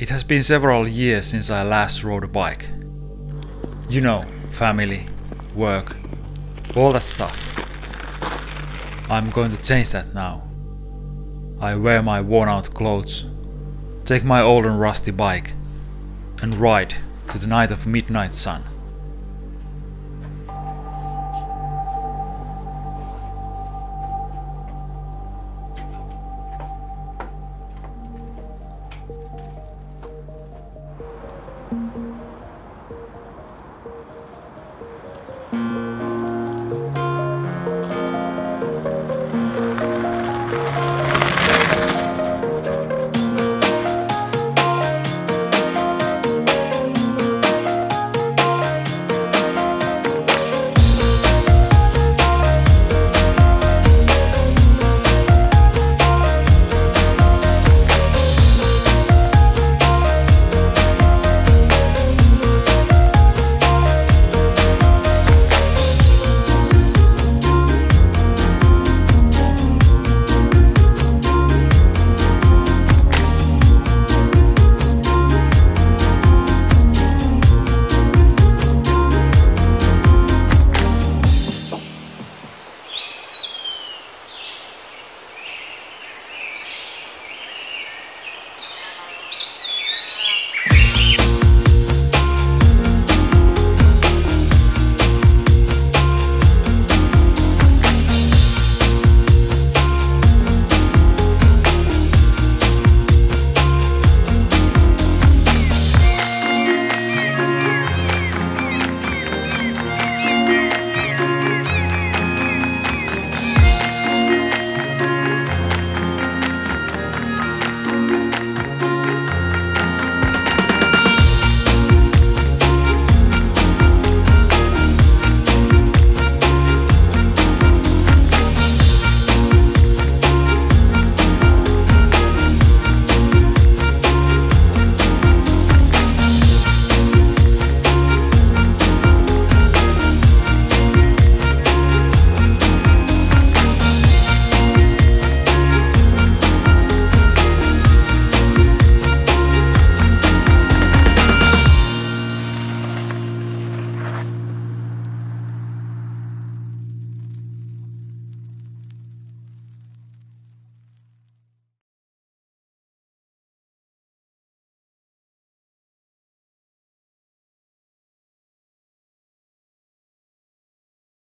It has been several years since I last rode a bike. You know, family, work, all that stuff. I'm going to change that now. I wear my worn out clothes, take my old and rusty bike, and ride to the night of midnight sun.